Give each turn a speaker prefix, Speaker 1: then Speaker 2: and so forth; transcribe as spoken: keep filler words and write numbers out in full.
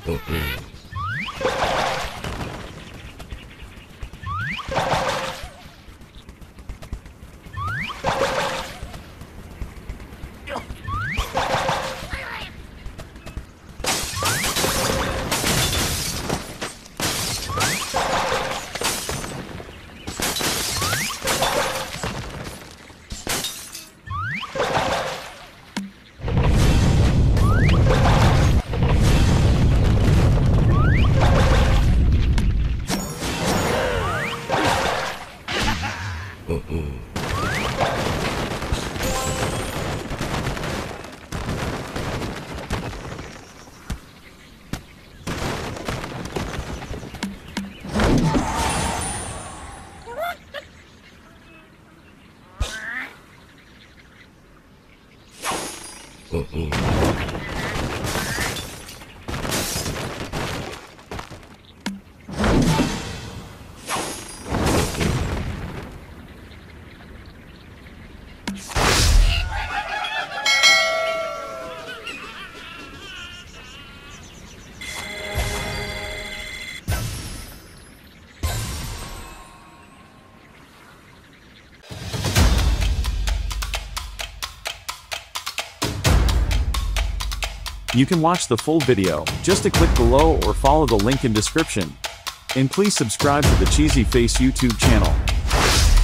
Speaker 1: You can watch the full video, just to click below or follow the link in description. And please subscribe to the Cheesy Face YouTube channel.